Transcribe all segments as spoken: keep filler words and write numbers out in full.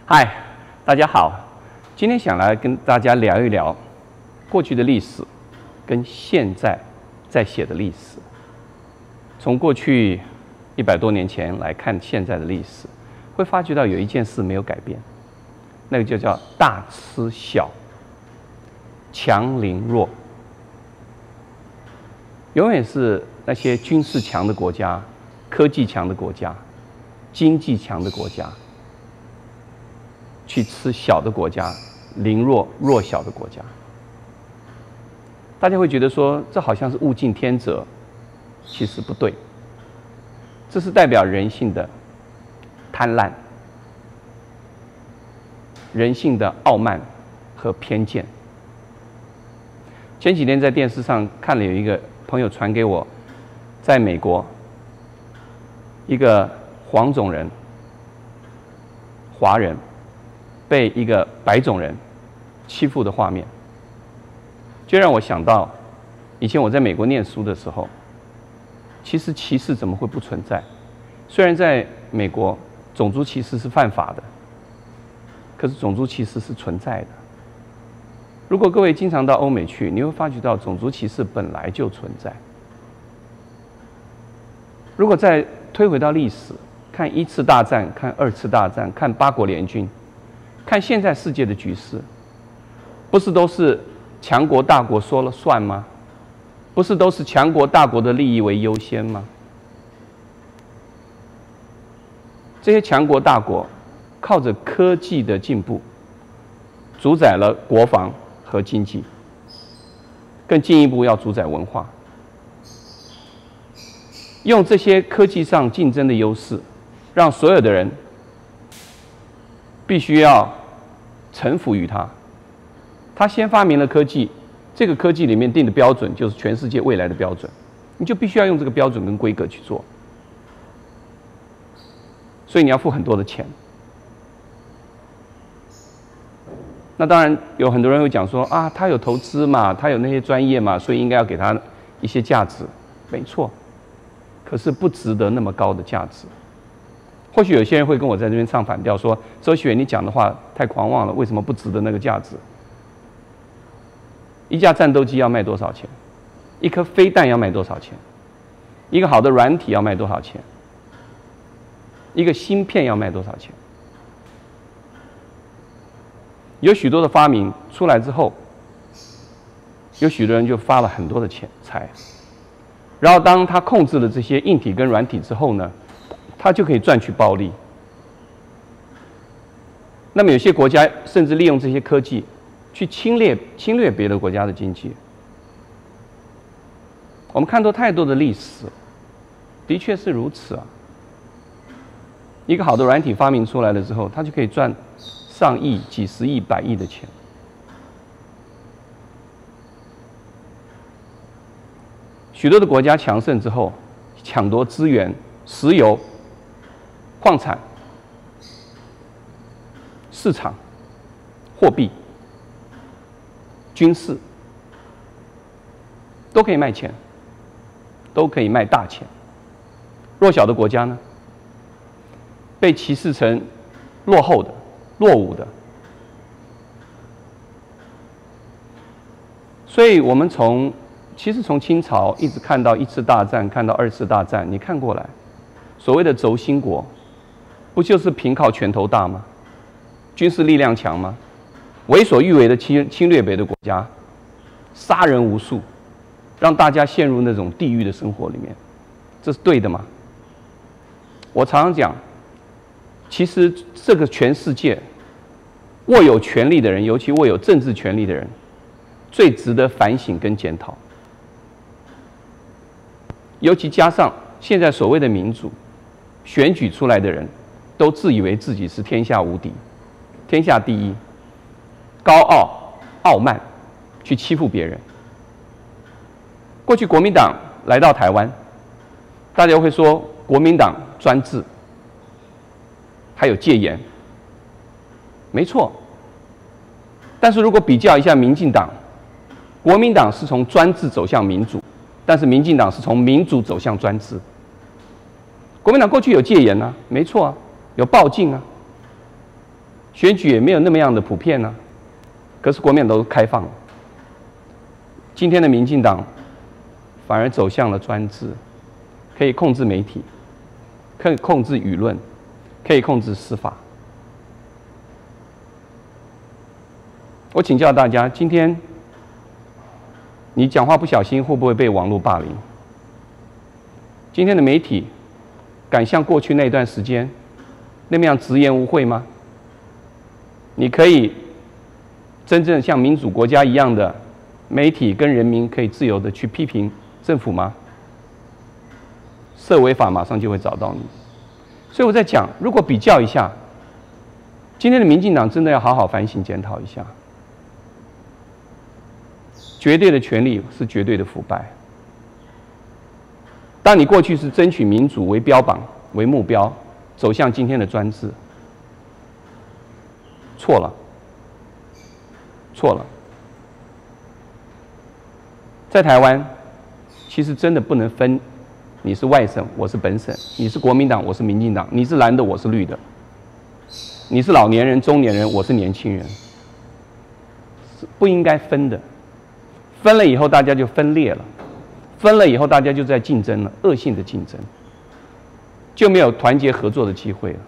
嗨，大家好，今天想来跟大家聊一聊过去的历史跟现在在写的历史。从过去一百多年前来看现在的历史，会发觉到有一件事没有改变，那个就叫大吃小，强凌弱。永远是那些军事强的国家、科技强的国家、经济强的国家去吃小的国家，凌弱弱小的国家。大家会觉得说，这好像是物竞天择，其实不对。这是代表人性的贪婪、人性的傲慢和偏见。前几天在电视上看了有一个朋友传给我，在美国一个黄种人、华人被一个白种人欺负的画面，就让我想到以前我在美国念书的时候，其实歧视怎么会不存在？虽然在美国种族歧视是犯法的，可是种族歧视是存在的。如果各位经常到欧美去，你会发觉到种族歧视本来就存在。如果再推回到历史，看一次大战，看二次大战，看八国联军，看现在世界的局势，不是都是强国大国说了算吗？不是都是强国大国的利益为优先吗？这些强国大国靠着科技的进步，主宰了国防和经济，更进一步要主宰文化，用这些科技上竞争的优势，让所有的人必须要臣服于他。他先发明了科技，这个科技里面定的标准就是全世界未来的标准，你就必须要用这个标准跟规格去做，所以你要付很多的钱。那当然有很多人会讲说啊，他有投资嘛，他有那些专业嘛，所以应该要给他一些价值，没错。可是不值得那么高的价值。或许有些人会跟我在这边唱反调，说周学你讲的话太狂妄了，为什么不值得那个价值？一架战斗机要卖多少钱？一颗飞弹要卖多少钱？一个好的软体要卖多少钱？一个芯片要卖多少钱？有许多的发明出来之后，有许多人就发了很多的钱财，然后当他控制了这些硬体跟软体之后呢，他就可以赚取暴利。那么有些国家甚至利用这些科技去侵略侵略别的国家的经济。我们看到太多的历史，的确是如此啊。一个好的软体发明出来了之后，它就可以赚上亿、几十亿、百亿的钱。许多的国家强盛之后，抢夺资源、石油、矿产、市场、货币、军事，都可以卖钱，都可以卖大钱。弱小的国家呢，被歧视成落后的、落伍的。所以我们从其实从清朝一直看到一次大战，看到二次大战，你看过来，所谓的轴心国，不就是凭靠拳头大吗？军事力量强吗？为所欲为的侵侵略别的国家，杀人无数，让大家陷入那种地狱的生活里面，这是对的吗？我常常讲，其实这个全世界握有权力的人，尤其握有政治权力的人，最值得反省跟检讨。尤其加上现在所谓的民主，选举出来的人都自以为自己是天下无敌、天下第一，高傲、傲慢，去欺负别人。过去国民党来到台湾，大家会说国民党专制，还有戒严，没错。但是如果比较一下民进党，国民党是从专制走向民主，但是民进党是从民主走向专制。国民党过去有戒严啊，没错啊，有报禁啊， 选举也没有那么样的普遍呢、啊。可是国民党都开放了，今天的民进党反而走向了专制，可以控制媒体，可以控制舆论，可以控制司法。我请教大家，今天你讲话不小心会不会被网络霸凌？今天的媒体敢像过去那段时间那么样直言无讳吗？你可以真正像民主国家一样的媒体跟人民可以自由的去批评政府吗？涉违法马上就会找到你。所以我在讲，如果比较一下，今天的民进党真的要好好反省检讨一下。绝对的权力是绝对的腐败。当你过去是争取民主为标榜、为目标，走向今天的专制，错了，错了。在台湾，其实真的不能分，你是外省，我是本省；你是国民党，我是民进党；你是蓝的，我是绿的；你是老年人、中年人，我是年轻人，是不应该分的。分了以后，大家就分裂了；分了以后，大家就在竞争了，恶性的竞争，就没有团结合作的机会了。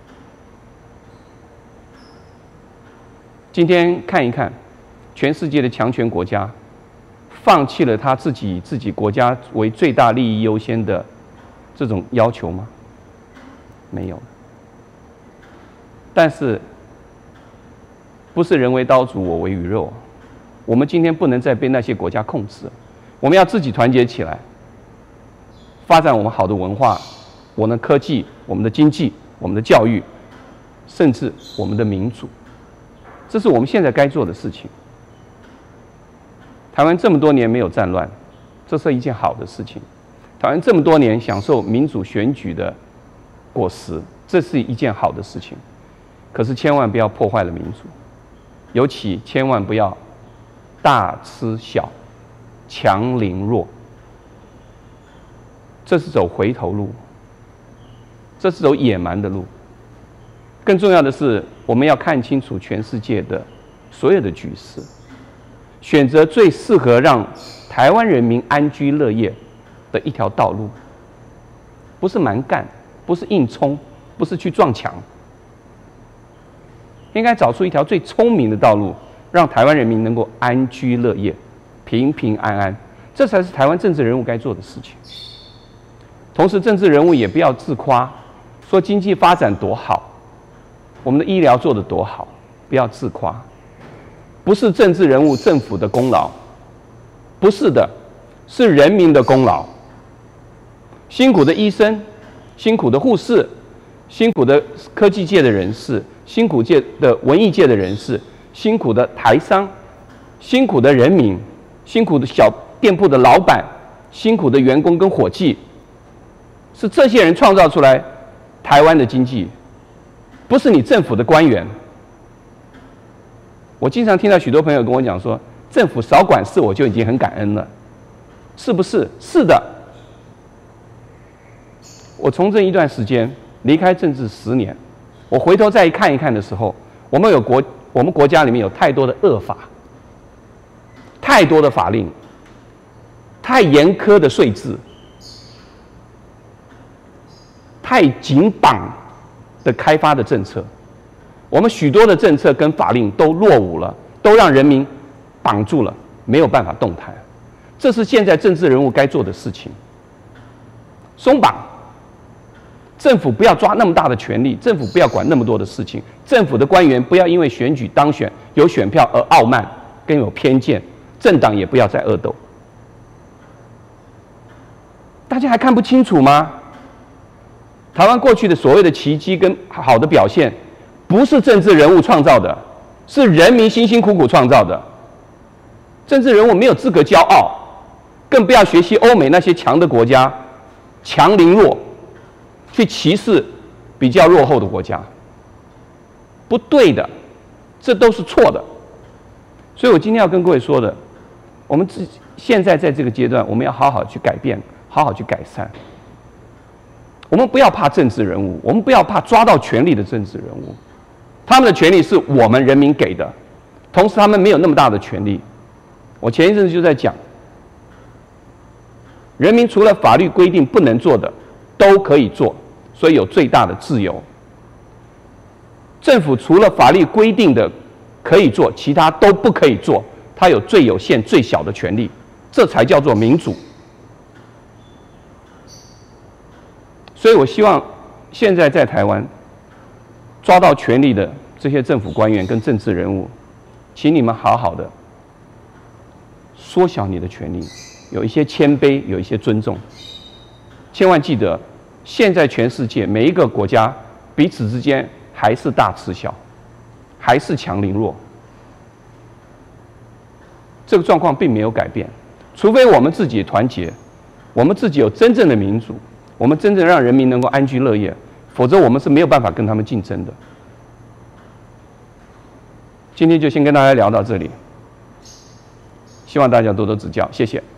今天看一看，全世界的强权国家，放弃了他自己以自己国家为最大利益优先的这种要求吗？没有。但是，不是人为刀俎，我为鱼肉。我们今天不能再被那些国家控制，我们要自己团结起来，发展我们好的文化、我们的科技、我们的经济、我们的教育，甚至我们的民主。这是我们现在该做的事情。台湾这么多年没有战乱，这是一件好的事情。台湾这么多年享受民主选举的果实，这是一件好的事情。可是千万不要破坏了民主，尤其千万不要大吃小，强凌弱。这是走回头路，这是走野蛮的路。更重要的是，我们要看清楚全世界的所有的局势，选择最适合让台湾人民安居乐业的一条道路，不是蛮干，不是硬冲，不是去撞墙，应该找出一条最聪明的道路，让台湾人民能够安居乐业、平平安安，这才是台湾政治人物该做的事情。同时，政治人物也不要自夸，说经济发展多好，我们的医疗做得多好，不要自夸。不是政治人物、政府的功劳，不是的，是人民的功劳。辛苦的医生，辛苦的护士，辛苦的科技界的人士，辛苦界的文艺界的人士，辛苦的台商，辛苦的人民，辛苦的小店铺的老板，辛苦的员工跟伙计，是这些人创造出来台湾的经济，不是你政府的官员。我经常听到许多朋友跟我讲说，政府少管事我就已经很感恩了，是不是？是的。我从政一段时间，离开政治十年，我回头再看一看的时候，我们有国，我们国家里面有太多的恶法，太多的法令，太严苛的税制，太紧绑的开发的政策。我们许多的政策跟法令都落伍了，都让人民绑住了，没有办法动弹。这是现在政治人物该做的事情。松绑，政府不要抓那么大的权力，政府不要管那么多的事情，政府的官员不要因为选举当选有选票而傲慢跟有偏见，政党也不要再恶斗。大家还看不清楚吗？台湾过去的所谓的奇迹跟好的表现，不是政治人物创造的，是人民辛辛苦苦创造的。政治人物没有资格骄傲，更不要学习欧美那些强的国家，强凌弱，去歧视比较落后的国家，不对的，这都是错的。所以我今天要跟各位说的，我们自现在在这个阶段，我们要好好去改变，好好去改善。我们不要怕政治人物，我们不要怕抓到权力的政治人物。 他们的权利是我们人民给的，同时他们没有那么大的权利。我前一阵子就在讲，人民除了法律规定不能做的，都可以做，所以有最大的自由。政府除了法律规定的可以做，其他都不可以做，它有最有限、最小的权利，这才叫做民主。所以我希望现在在台湾抓到权力的这些政府官员跟政治人物，请你们好好的缩小你的权利，有一些谦卑，有一些尊重。千万记得，现在全世界每一个国家彼此之间还是大吃小，还是强凌弱，这个状况并没有改变。除非我们自己团结，我们自己有真正的民主，我们真正让人民能够安居乐业，否则我们是没有办法跟他们竞争的。今天就先跟大家聊到这里，希望大家多多指教，谢谢。